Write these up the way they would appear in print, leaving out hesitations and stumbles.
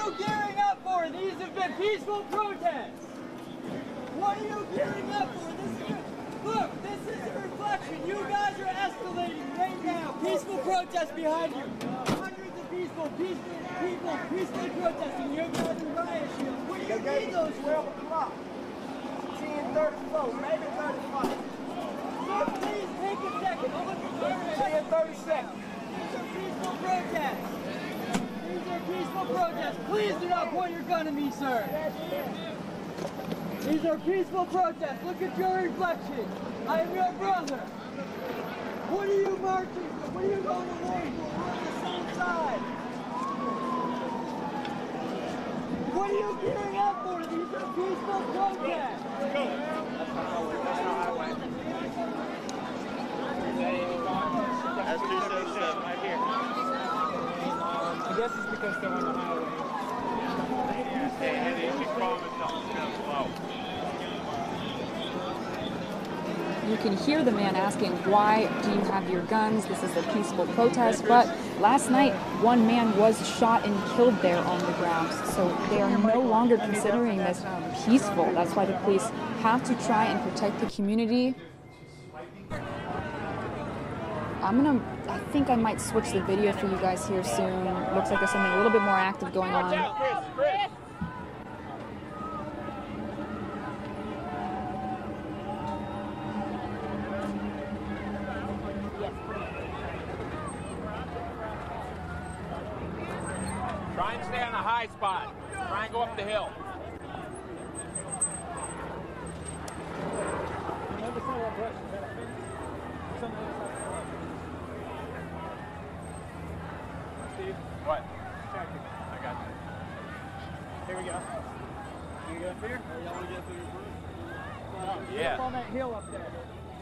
you gearing up for? These have been peaceful protests. What are you gearing up for? Look, this is a reflection. You guys are escalating right now. Peaceful protests behind you. Hundreds of people peacefully protesting. You guys are riot shields. What do you need those for? 12 o'clock. 10:34, maybe 35. Sir, please take a second. I'll look at your 10:30 seconds. These are peaceful protests. These are peaceful protests. Please do not point your gun at me, sir. These are peaceful protests. Look at your reflection. I am your brother. What are you marching for? What are you going to war for? We're on the same side. What are you gearing up for? These are peaceful protests. That's 277 right here. I guess it's because they're on the highway. And if you promise, I'm going to slow. You can hear the man asking, why do you have your guns? This is a peaceful protest. But last night, one man was shot and killed there on the ground. So they are no longer considering this peaceful. That's why the police have to try and protect the community. I think I might switch the video for you guys here soon. Looks like there's something a little bit more active going on. Try and stay on the high spot. Try and go up the hill. Steve? What? Check it. I got you. Here we go. You go up here? Y'all want to get through your group? Yeah. Up on that hill up there.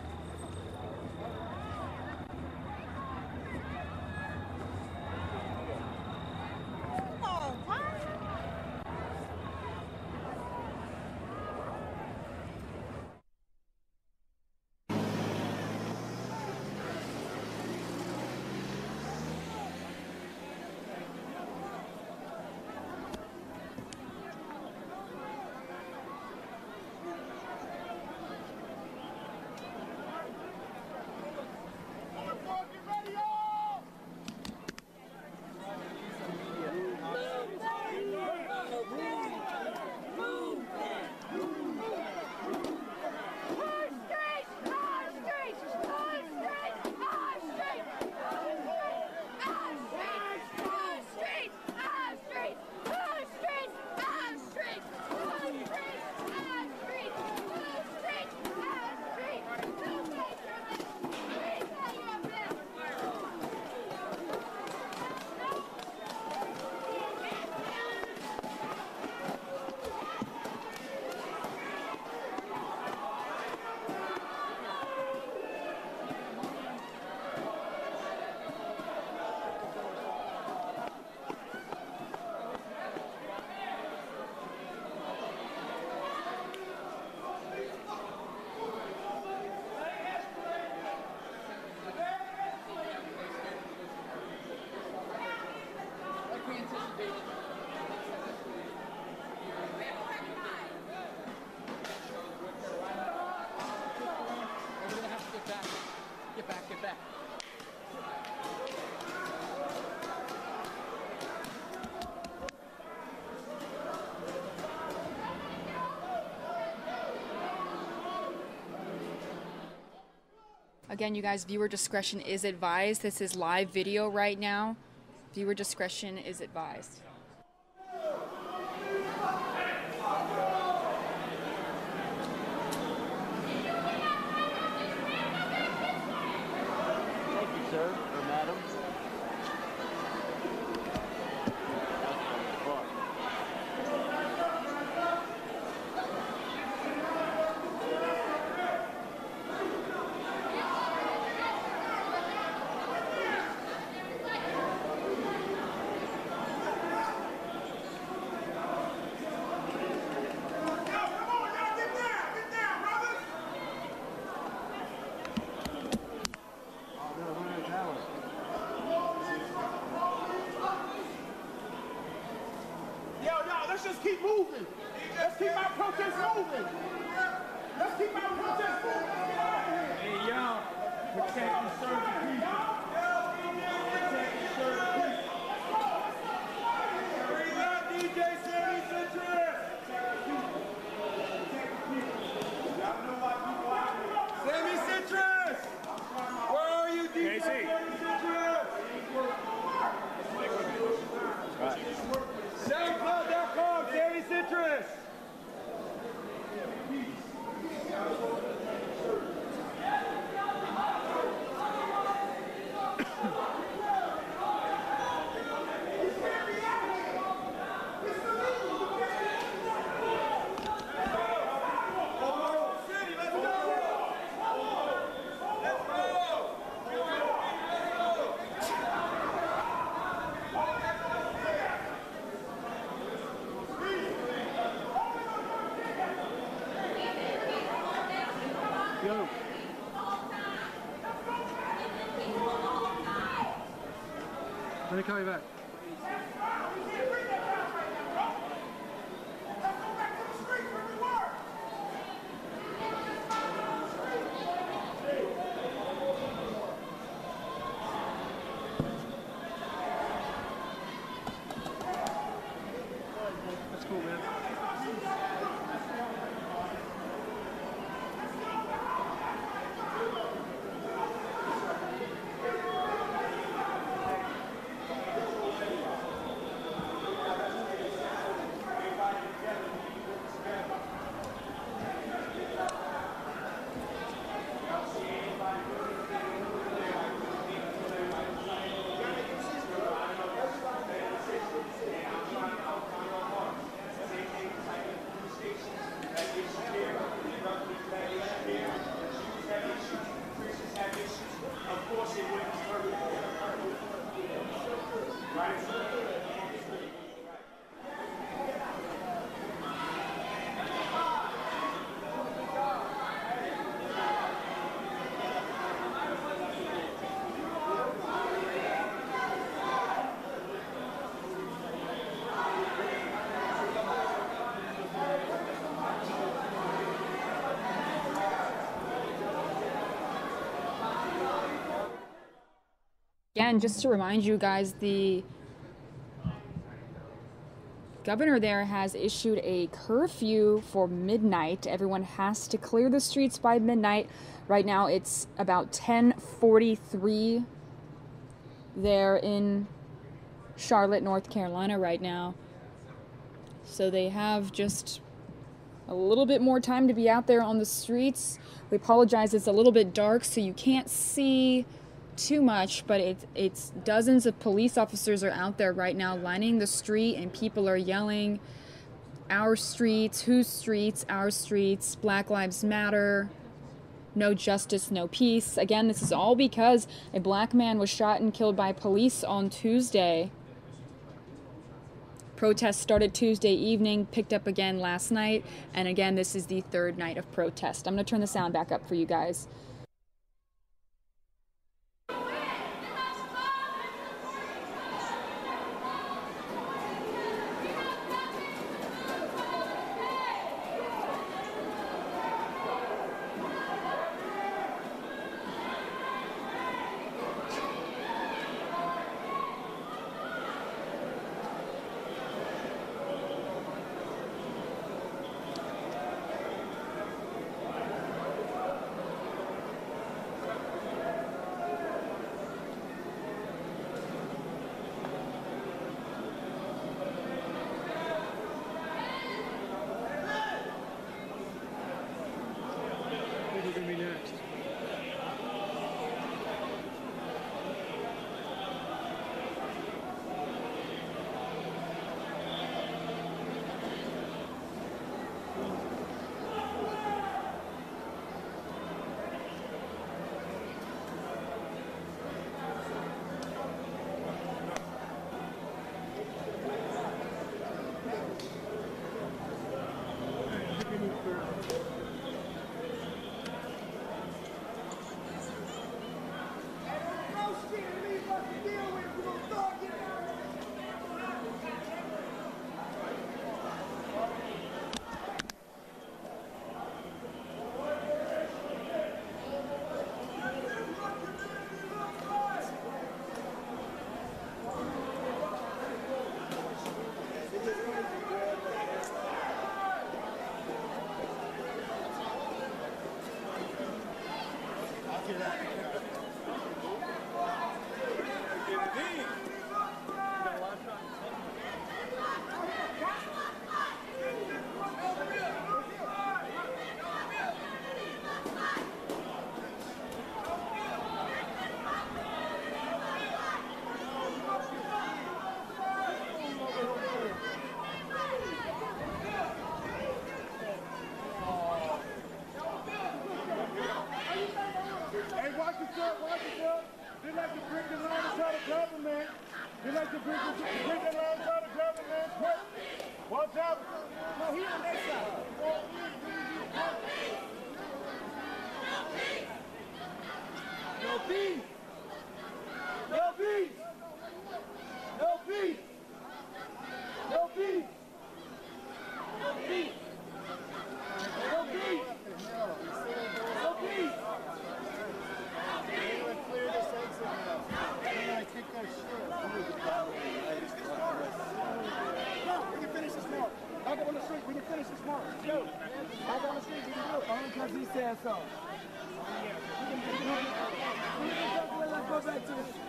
Get back. Again, you guys, viewer discretion is advised. This is live video right now. Viewer discretion is advised. Sir or madam? Let's just keep moving. Let's keep our protest moving. Let's keep our protest moving. Let's get out of here. Hey, y'all, protect and serve the people. Protect and serve the people. Bring up DJ Sammy Citrus. Y'all know why people out here. Sammy Citrus. Where are you, DJ Sammy Citrus? SoundCloud.com, Sammy Citrus. Go. Let me call you back. That's cool, man. Again, just to remind you guys, the governor there has issued a curfew for midnight. Everyone has to clear the streets by midnight. Right now it's about 10:43 there in Charlotte, North Carolina right now. So they have just a little bit more time to be out there on the streets. We apologize, it's a little bit dark so you can't see too much, but it's dozens of police officers are out there right now lining the street, and people are yelling, "Our streets, whose streets, our streets, Black Lives Matter, no justice, no peace." Again, this is all because a black man was shot and killed by police on Tuesday. Protests started Tuesday evening, picked up again last night, and again, this is the third night of protest. I'm going to turn the sound back up for you guys. Watch out! No, he on their side. No peace! No peace! No peace! No peace! No peace! No peace! No peace! Clear this exit now. They're gonna kick their shit. No, we can finish this tomorrow. Back up on the street, we can finish this tomorrow. Go. Back on the street, we can do it. Only because he said so. Let's go back to this.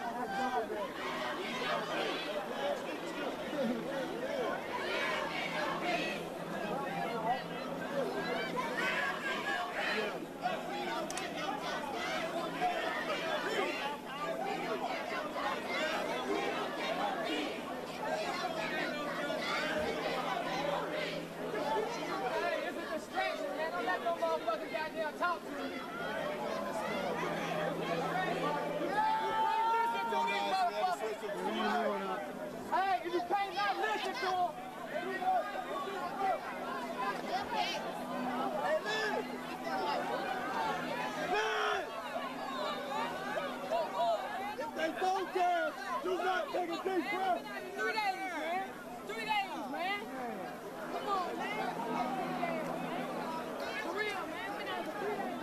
Hey, if you can't not listen to him, If they don't care, do not take a deep breath. 3 days, man. 3 days, man. Come on, man. For real, man. Been out for 3 days.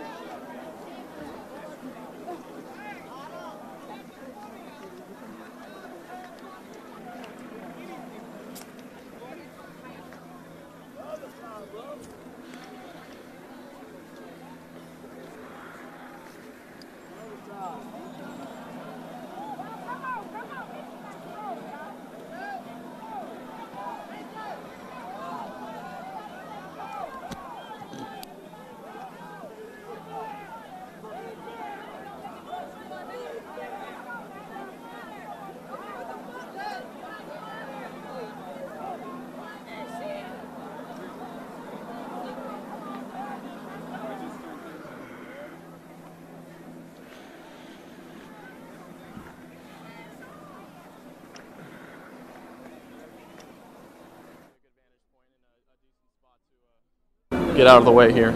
Get out of the way here.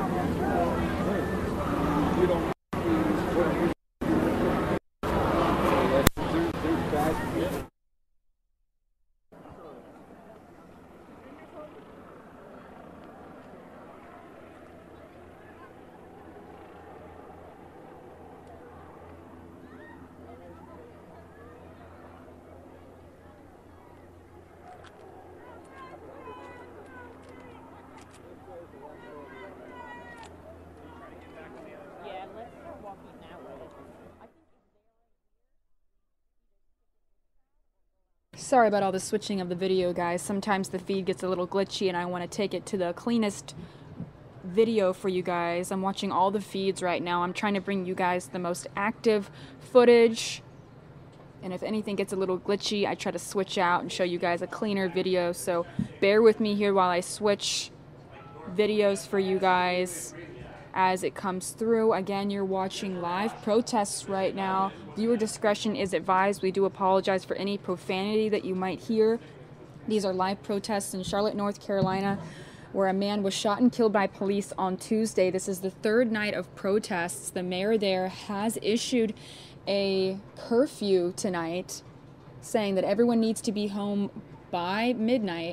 Sorry about all the switching of the video, guys. Sometimes the feed gets a little glitchy and I want to take it to the cleanest video for you guys. I'm watching all the feeds right now. I'm trying to bring you guys the most active footage. And if anything gets a little glitchy, I try to switch out and show you guys a cleaner video. So bear with me here while I switch videos for you guys as it comes through. Again, you're watching live protests right now. Viewer discretion is advised. We do apologize for any profanity that you might hear. These are live protests in Charlotte, North Carolina, where a man was shot and killed by police on Tuesday. This is the third night of protests. The mayor there has issued a curfew tonight, saying that everyone needs to be home by midnight.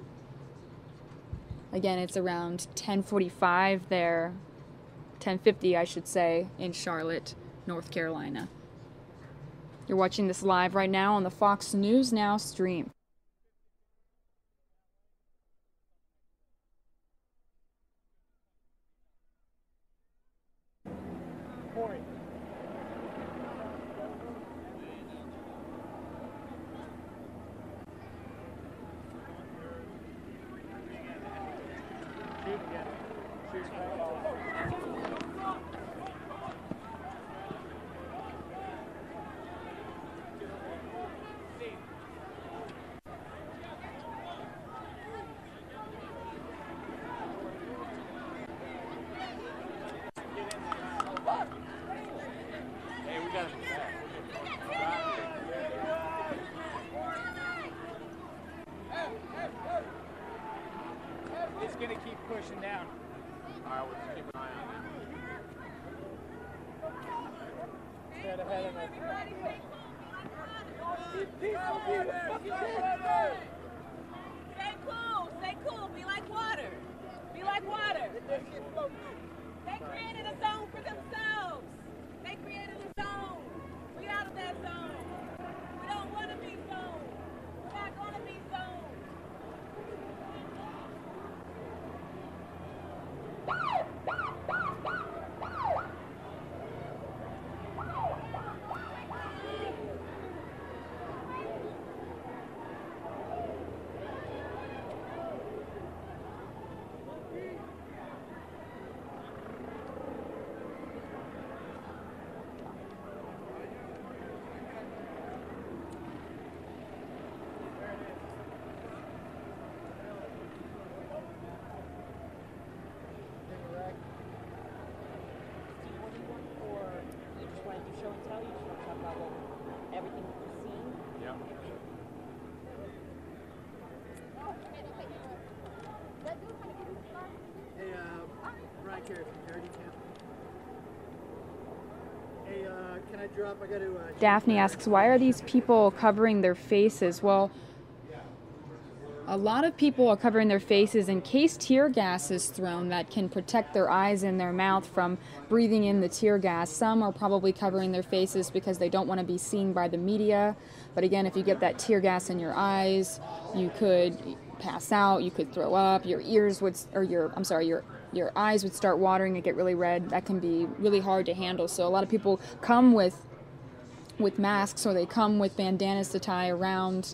Again, it's around 10:45 there. 10:50, I should say, in Charlotte, North Carolina. You're watching this live right now on the Fox News Now stream. Point. Shoot again. Shoot again. pushing down. All right, we'll just keep an eye on it. Straight ahead of us. Stay cool, be like water. Be like water. They created a zone for themselves. They created a zone. We out of that zone. We don't want to be zoned. We're not going to be zoned. Can I drop? I got to. Daphne asks, why are these people covering their faces? Well, a lot of people are covering their faces in case tear gas is thrown that can protect their eyes and their mouth from breathing in the tear gas. Some are probably covering their faces because they don't want to be seen by the media. But again, if you get that tear gas in your eyes, you could pass out, you could throw up, your ears would, or your eyes would start watering and get really red. That can be really hard to handle. So a lot of people come with masks, or they come with bandanas to tie around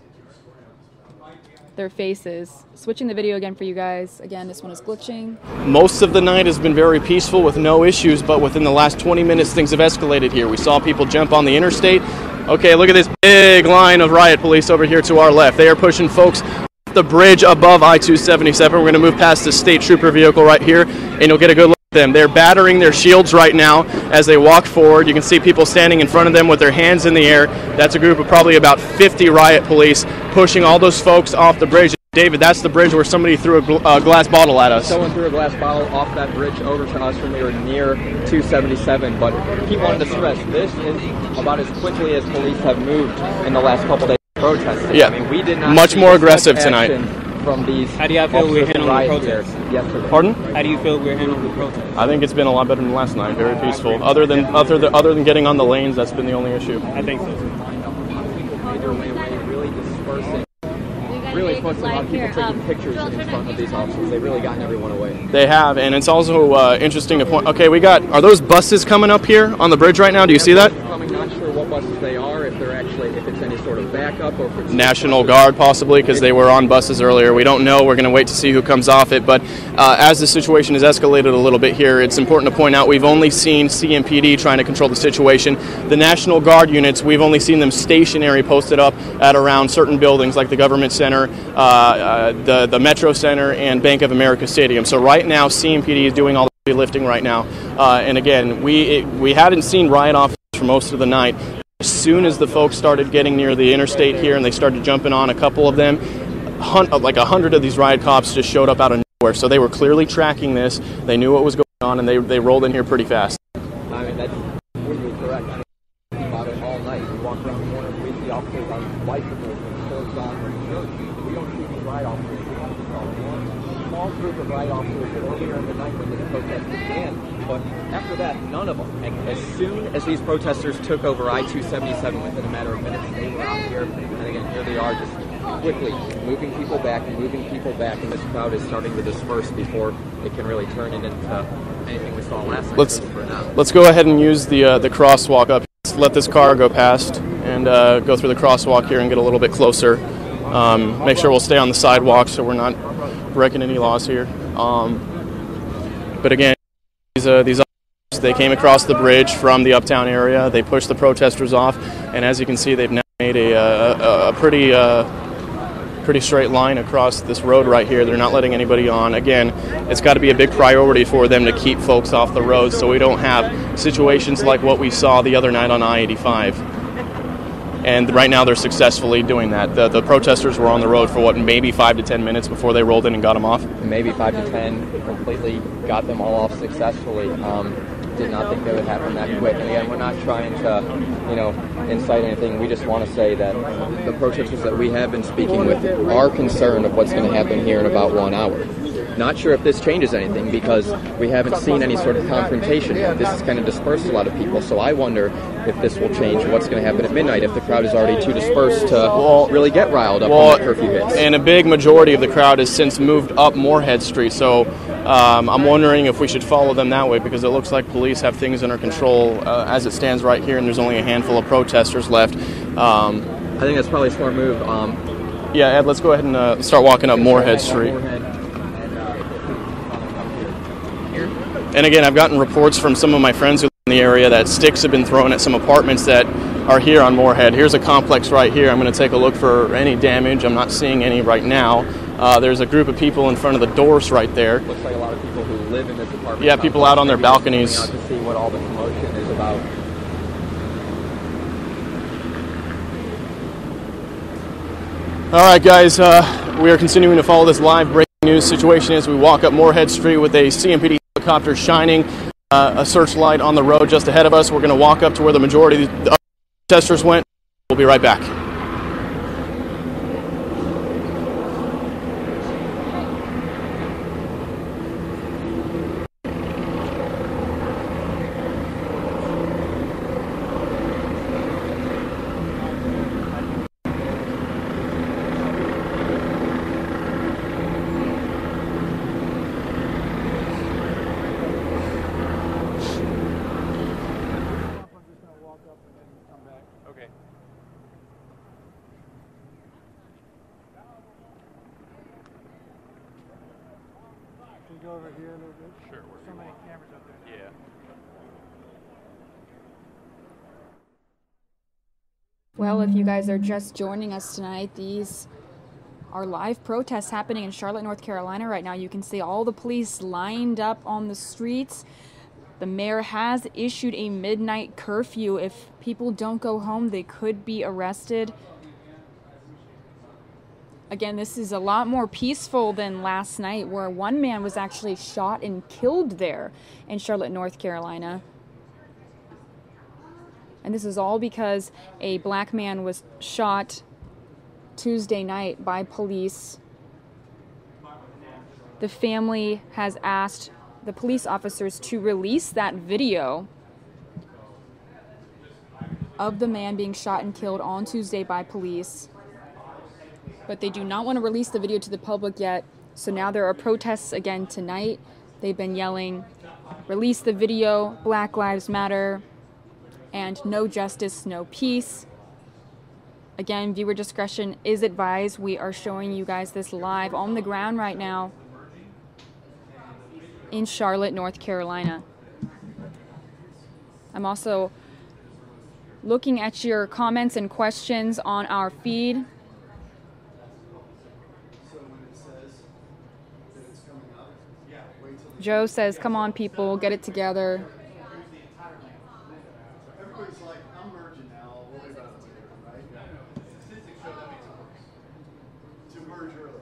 their faces. Switching the video again for you guys. Again, this one is glitching. Most of the night has been very peaceful with no issues, but within the last 20 minutes things have escalated here. We saw people jump on the interstate. Okay, look at this big line of riot police over here to our left. They are pushing folks off the bridge above I-277. We're going to move past the state trooper vehicle right here, and you'll get a good look at them. They're battering their shields right now as they walk forward. You can see people standing in front of them with their hands in the air. That's a group of probably about 50 riot police pushing all those folks off the bridge. David, that's the bridge where somebody threw a glass bottle at us. Someone threw a glass bottle off that bridge over to us when we were near 277, but he wanted to stress this is about as quickly as police have moved in the last couple days of protesting. Yeah, I mean, we did not much more aggressive tonight. From these. How do you feel we're handling the protest? Yesterday. Pardon? How do you feel we're handling the protest? I think it's been a lot better than last night. Very peaceful. Other than getting on the lanes, that's been the only issue. I think so. Made their way away, really dispersing. Really supposed to have people taking pictures in front of these officers. They've really gotten everyone away. They have, and it's also interesting to point. Okay, are those buses coming up here on the bridge right now? Do you see that? Not sure what buses they are, if it's any sort of backup or if it's National Guard possibly, because they were on buses earlier. We don't know. We're going to wait to see who comes off it. But as the situation has escalated a little bit here, it's important to point out we've only seen CMPD trying to control the situation. The National Guard units, we've only seen them stationary, posted up at around certain buildings like the Government Center, the Metro Center, and Bank of America Stadium. So right now, CMPD is doing all the heavy lifting right now. And again, we hadn't seen riot officers for most of the night. As soon as the folks started getting near the interstate here and they started jumping on a couple of them, like 100 of these riot cops just showed up out of nowhere. So they were clearly tracking this. They knew what was going on, and they rolled in here pretty fast. I mean, that's completely correct. I mean, about it all night. We walk around the corner, we see officers on bicycles with shirts on or shirts. We don't see these riot officers. We only saw one small group of riot officers earlier in the night when this protest began. But after that, none of them. And as soon as these protesters took over I-277 within a matter of minutes, they were out here. And again, here they are just quickly moving people back. And this crowd is starting to disperse before it can really turn it into anything we saw last night. Let's go ahead and use the crosswalk up. Let's let this car go past and go through the crosswalk here and get a little bit closer. Make sure we'll stay on the sidewalk so we're not breaking any laws here. But again, these officers, they came across the bridge from the uptown area. They pushed the protesters off, and as you can see, they've now made a pretty straight line across this road right here. They're not letting anybody on. Again, it's got to be a big priority for them to keep folks off the road so we don't have situations like what we saw the other night on I-85. and right now they're successfully doing that. The protesters were on the road for what, maybe 5 to 10 minutes before they rolled in and got them off? Maybe 5 to 10, completely got them all off successfully. Did not think that would happen that quick. And again, we're not trying to, incite anything. We just want to say that the protesters that we have been speaking with are concerned of what's going to happen here in about 1 hour. Not sure if this changes anything because we haven't seen any sort of confrontation yet. This has kind of dispersed a lot of people, so I wonder if this will change what's going to happen at midnight if the crowd is already too dispersed to really get riled up when the curfew hits. And a big majority of the crowd has since moved up Moorhead Street, so I'm wondering if we should follow them that way because it looks like police have things under control as it stands right here, and there's only a handful of protesters left. I think that's probably a smart move. Yeah, Ed, let's go ahead and start walking up Moorhead Street. And again, I've gotten reports from some of my friends who live in the area that sticks have been thrown at some apartments that are here on Moorhead. Here's a complex right here. I'm going to take a look for any damage. I'm not seeing any right now. There's a group of people in front of the doors right there. Looks like a lot of people who live in this apartment. Yeah, people out on their balconies. Out to see what all the commotion is about. All right, guys, we are continuing to follow this live breaking news situation as we walk up Moorhead Street with a CMPD helicopter shining a searchlight on the road just ahead of us. We're going to walk up to where the majority of the protesters went. We'll be right back. Go over here a little bit. Sure. So many cameras up there. Yeah. Well, if you guys are just joining us tonight, these are live protests happening in Charlotte, North Carolina right now. You can see all the police lined up on the streets. The mayor has issued a midnight curfew. If people don't go home, they could be arrested. Again, this is a lot more peaceful than last night where one man was actually shot and killed there in Charlotte, North Carolina. And this is all because a black man was shot Tuesday night by police. The family has asked the police officers to release that video of the man being shot and killed on Tuesday by police. But they do not want to release the video to the public yet. So now there are protests again tonight. They've been yelling, release the video, Black Lives Matter, and no justice, no peace. Again, viewer discretion is advised. We are showing you guys this live on the ground right now in Charlotte, North Carolina. I'm also looking at your comments and questions on our feed. Joe says, come on, people, get it together. Everybody's like, I'm merging now. I'll worry about it later, right? Statistics show that makes it worse. To merge early.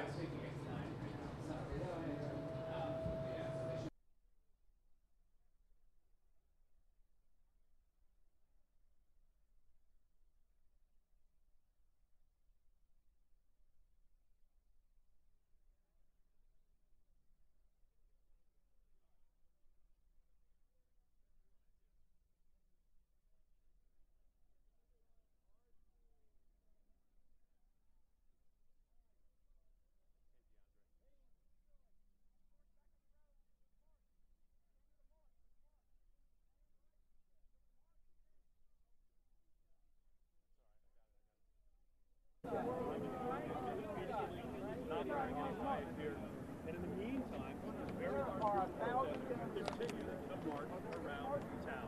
And in the meantime, very far out continue to march around town.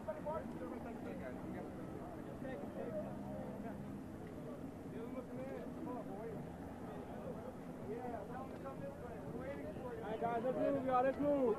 All right, guys, let's move, y'all. Let's move.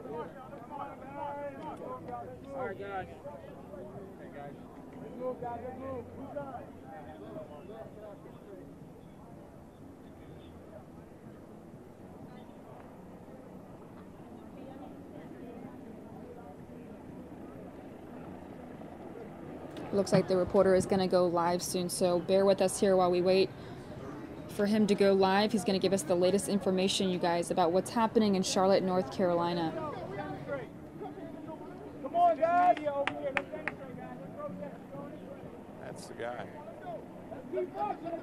All right, guys. Okay, guys. Let's move, guys. Let's move. Who's on? Looks like the reporter is going to go live soon, so bear with us here while we wait for him to go live. He's going to give us the latest information, you guys, about what's happening in Charlotte, North Carolina. Come on, guys. That's the guy. Pick up the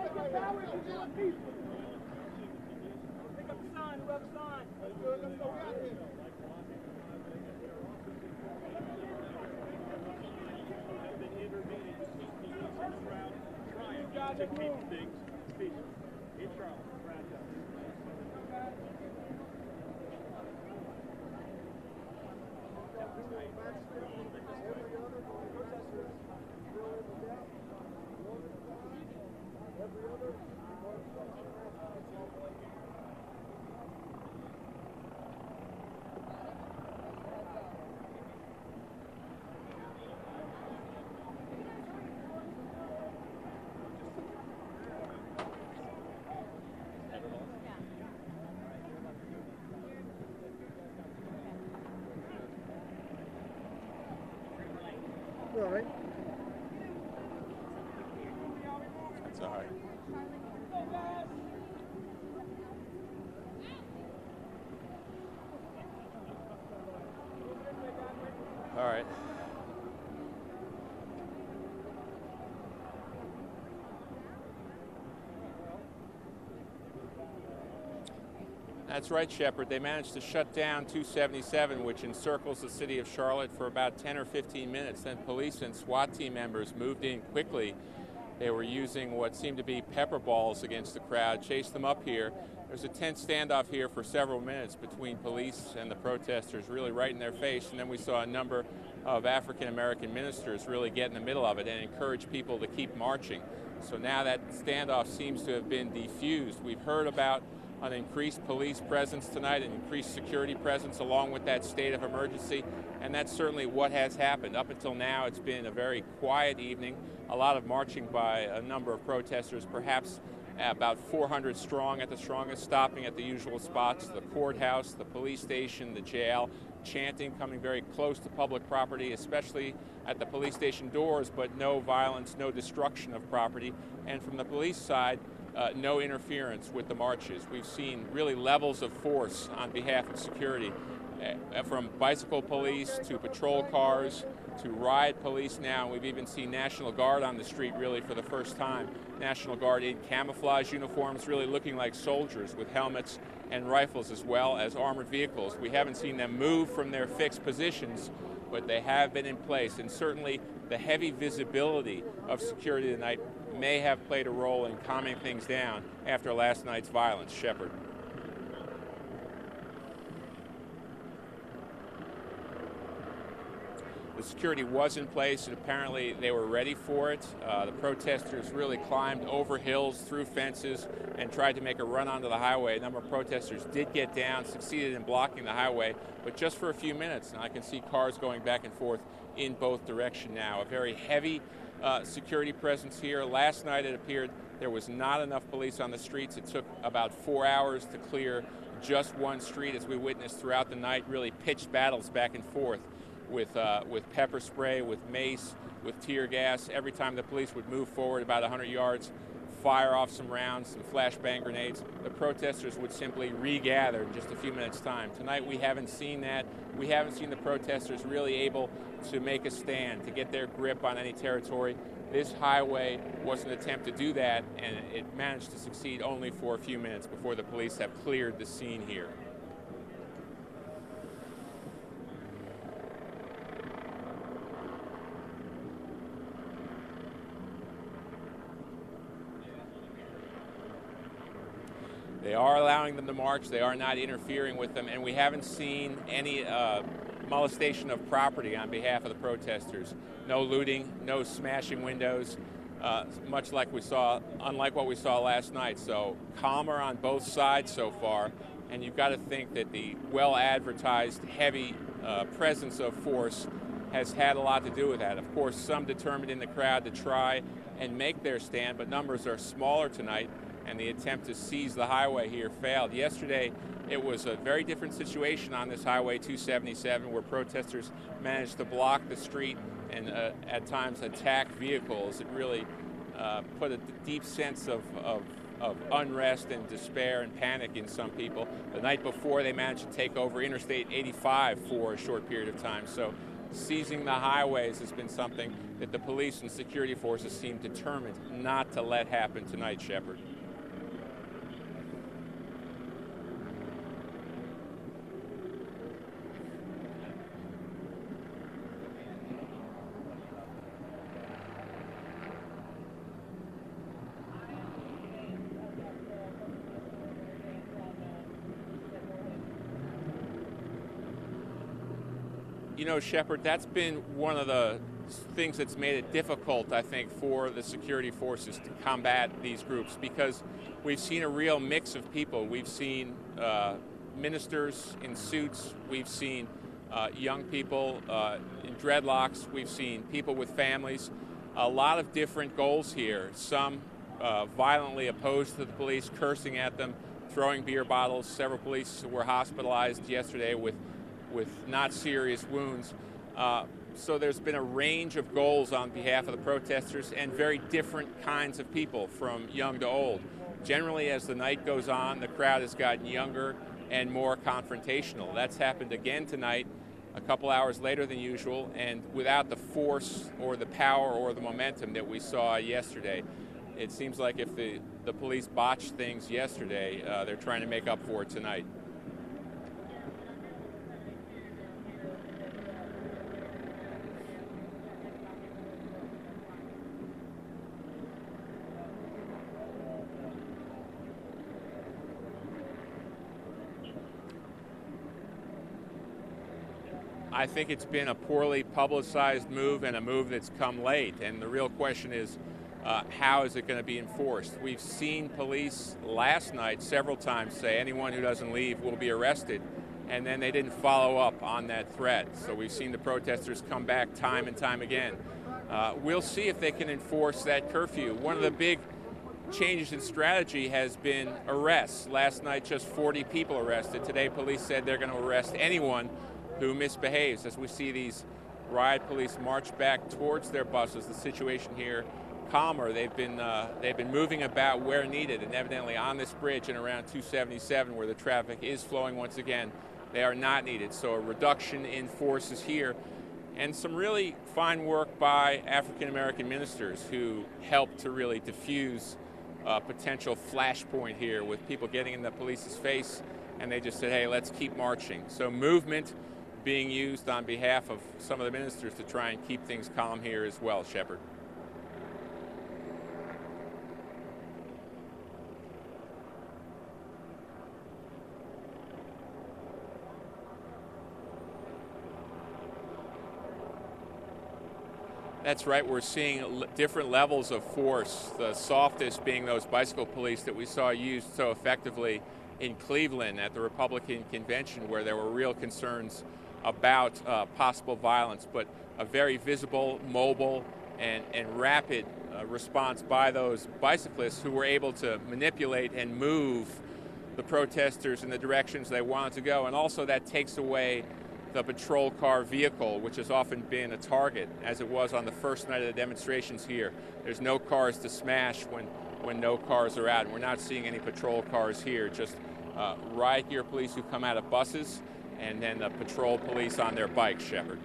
sign, whoever sign. Let's go, let's go. To keep things peaceful. In Charlotte. All right. That's all right. All right. That's right, Shepard. They managed to shut down 277, which encircles the city of Charlotte, for about 10 or 15 minutes. Then police and SWAT team members moved in quickly. They were using what seemed to be pepper balls against the crowd, chased them up here. There's a tense standoff here for several minutes between police and the protesters, really right in their face. And then we saw a number of African-American ministers really get in the middle of it and encourage people to keep marching. So now that standoff seems to have been defused. We've heard about an increased police presence tonight, an increased security presence along with that state of emergency, and that's certainly what has happened. Up until now, it's been a very quiet evening, a lot of marching by a number of protesters, perhaps about 400 strong at the strongest, stopping at the usual spots, the courthouse, the police station, the jail, chanting, coming very close to public property, especially at the police station doors, but no violence, no destruction of property. And from the police side, no interference with the marches. We've seen really levels of force on behalf of security, from bicycle police to patrol cars to riot police now. We've even seen National Guard on the street really for the first time. National Guard in camouflage uniforms, really looking like soldiers with helmets and rifles, as well as armored vehicles. We haven't seen them move from their fixed positions, but they have been in place, and certainly the heavy visibility of security tonight may have played a role in calming things down after last night's violence. Shepard. The security was in place, and apparently they were ready for it. The protesters really climbed over hills, through fences, and tried to make a run onto the highway. A number of protesters did get down, succeeded in blocking the highway, but just for a few minutes. And I can see cars going back and forth in both directions now. A very heavy security presence here. Last night it appeared there was not enough police on the streets. It took about 4 hours to clear just one street, as we witnessed throughout the night, really pitched battles back and forth with pepper spray, with mace, with tear gas. Every time the police would move forward about 100 yards, fire off some rounds, some flashbang grenades, the protesters would simply regather in just a few minutes' time. Tonight we haven't seen that. We haven't seen the protesters really able to make a stand, to get their grip on any territory. This highway was an attempt to do that, and it managed to succeed only for a few minutes before the police have cleared the scene here. They are allowing them to march. They are not interfering with them, and we haven't seen any molestation of property on behalf of the protesters. No looting, no smashing windows, much like we saw, unlike what we saw last night. So calmer on both sides so far, and you've got to think that the well-advertised heavy presence of force has had a lot to do with that. Of course, some determined in the crowd to try and make their stand, but numbers are smaller tonight, and the attempt to seize the highway here failed. Yesterday, it was a very different situation on this Highway 277, where protesters managed to block the street and at times attack vehicles. It really put a deep sense of unrest and despair and panic in some people. The night before, they managed to take over Interstate 85 for a short period of time. So seizing the highways has been something that the police and security forces seem determined not to let happen tonight, Shepard. You know, Shepard, that's been one of the things that's made it difficult, I think, for the security forces to combat these groups, because we've seen a real mix of people. We've seen ministers in suits. We've seen young people in dreadlocks. We've seen people with families. A lot of different goals here. Some violently opposed to the police, cursing at them, throwing beer bottles. Several police were hospitalized yesterday with not serious wounds. So there's been a range of goals on behalf of the protesters, and very different kinds of people, from young to old. Generally, as the night goes on, the crowd has gotten younger and more confrontational. That's happened again tonight, a couple hours later than usual, and without the force or the power or the momentum that we saw yesterday. It seems like if the police botched things yesterday, they're trying to make up for it tonight. I think it's been a poorly publicized move, and a move that's come late. And the real question is, how is it going to be enforced? We've seen police last night several times say anyone who doesn't leave will be arrested, and then they didn't follow up on that threat. So we've seen the protesters come back time and time again. We'll see if they can enforce that curfew. One of the big changes in strategy has been arrests. Last night, just 40 people arrested. Today, police said they're going to arrest anyone who misbehaves. As we see these riot police march back towards their buses, the situation here calmer. They've been moving about where needed, and evidently on this bridge and around 277, where the traffic is flowing once again, they are not needed. So a reduction in forces here, and some really fine work by African American ministers who helped to really diffuse a potential flashpoint here, with people getting in the police's face, and they just said, hey, let's keep marching. So movement being used on behalf of some of the ministers to try and keep things calm here as well, Shepard. That's right, we're seeing different levels of force, the softest being those bicycle police that we saw used so effectively in Cleveland at the Republican convention, where there were real concerns about possible violence, but a very visible, mobile, and rapid response by those bicyclists who were able to manipulate and move the protesters in the directions they wanted to go. And also that takes away the patrol car vehicle, which has often been a target, as it was on the first night of the demonstrations here. There's no cars to smash when no cars are out. And we're not seeing any patrol cars here, just riot gear police who come out of buses, and then the patrol police on their bikes, Shepard.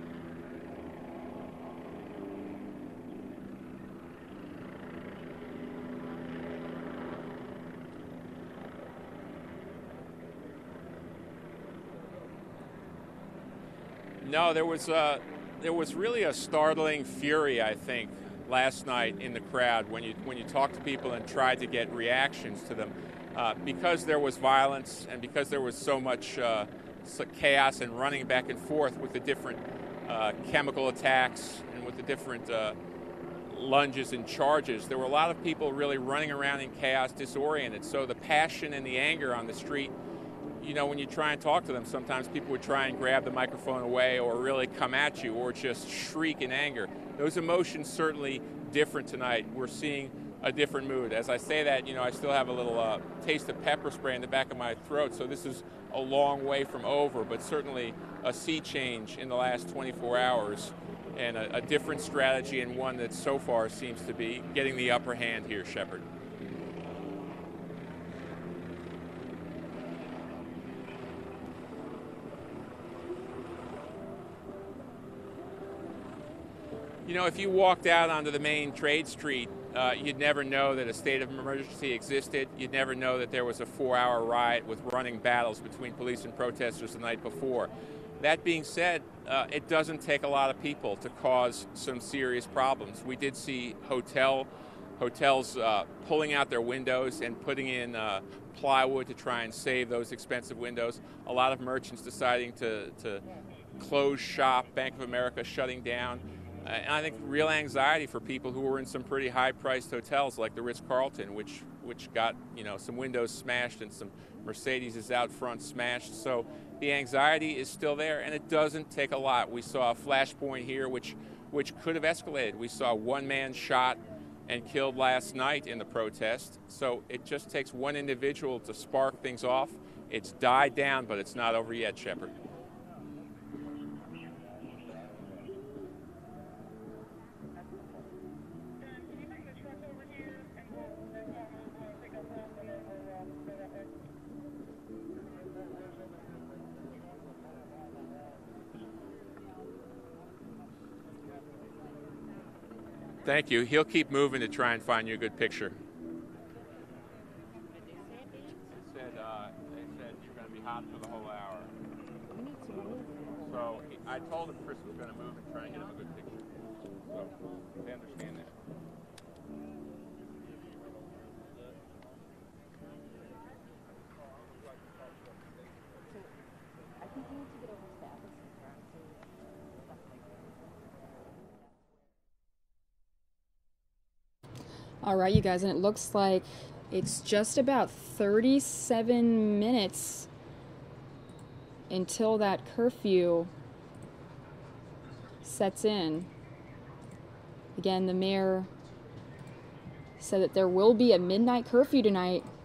No, there was really a startling fury, I think, last night in the crowd when you talked to people and tried to get reactions to them, because there was violence and because there was so much chaos and running back and forth with the different chemical attacks and with the different lunges and charges. There were a lot of people really running around in chaos, disoriented. So the passion and the anger on the street you know, when you try and talk to them, sometimes people would try and grab the microphone away or really come at you or just shriek in anger. Those emotions certainly different tonight. We're seeing a different mood. As I say that, you know, I still have a little taste of pepper spray in the back of my throat, so this is a long way from over, but certainly a sea change in the last 24 hours and a different strategy, and one that so far seems to be getting the upper hand here, Shepard. You know, if you walked out onto the main trade street, you'd never know that a state of emergency existed. You'd never know that there was a 4-hour riot with running battles between police and protesters the night before. That being said, it doesn't take a lot of people to cause some serious problems. We did see hotels pulling out their windows and putting in plywood to try and save those expensive windows. A lot of merchants deciding to close shop, Bank of America shutting down. And I think real anxiety for people who were in some pretty high-priced hotels like the Ritz-Carlton, which got, you know, some windows smashed and some Mercedes out front smashed. So the anxiety is still there, and it doesn't take a lot. We saw a flashpoint here, which could have escalated. We saw one man shot and killed last night in the protest. So it just takes one individual to spark things off. It's died down, but it's not over yet, Shepard. Thank you. He'll keep moving to try and find you a good picture. They said you're going to be hot for the whole hour. So I told him Chris was going to move and try and get him a good picture. So they understand that. All right, you guys, and it looks like it's just about 37 minutes until that curfew sets in. Again, the mayor said that there will be a midnight curfew tonight